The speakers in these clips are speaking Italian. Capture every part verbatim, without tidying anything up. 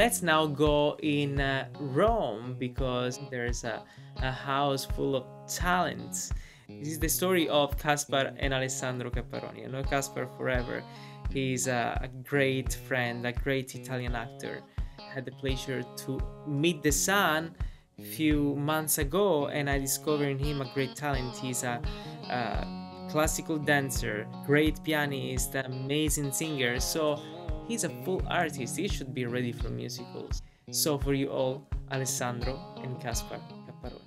let's now go in uh, Rome, because there's a, a house full of talents. This is the story of Caspar and Alessandro Capparoni. I know Caspar forever. He's a, a great friend, a great Italian actor. I had the pleasure to meet the son a few months ago, and I discovered in him a great talent. He's a, a classical dancer, great pianist, amazing singer. So he's a full artist. He should be ready for musicals. So for you all, Alessandro and Caspar Capparoni.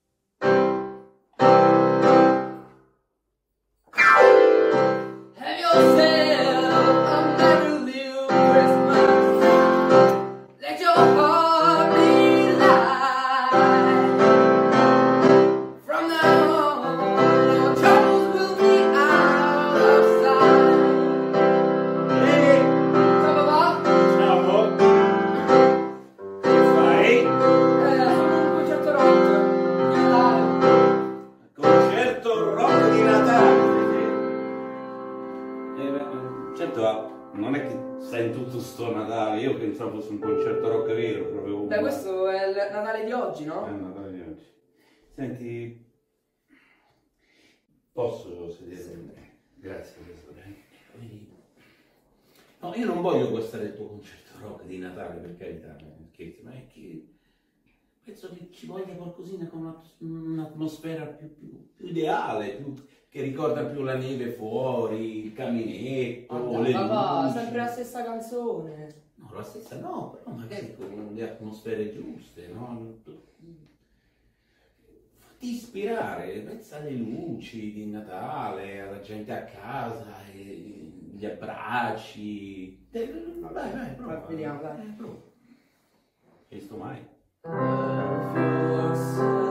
Have yourself a merry little Christmas. Let your heart be light. From now on, your troubles will be out of sight. Ehi, Ciao papà. ciao, che fai? Eh, sono un concerto rock. Di Natale. Concerto rock di Natale. Eh, beh, certo, non è che stai in tutto sto Natale, io pensavo fosse un concerto rock vero, proprio. Beh, questo è il Natale di oggi, È no? il Natale di oggi. Senti, posso sedere? Grazie, tesoro. Vedi? No, io non voglio gostare il tuo concerto rock di Natale, per carità, scherzi, ma è che penso che ci voglia qualcosina con una- un'atmosfera più, più- più ideale, più- che ricorda più la neve fuori, il caminetto, Ma le dai, papà, luci. sempre la stessa canzone. No, la stessa no, però magari con le atmosfere giuste, no? Fatti ispirare, pensa alle luci di Natale, alla gente a casa, e gli abbracci. Eh, Vai, vai, prova. Vediamo, dai. Eh, prova. Hai visto mai? Have yourself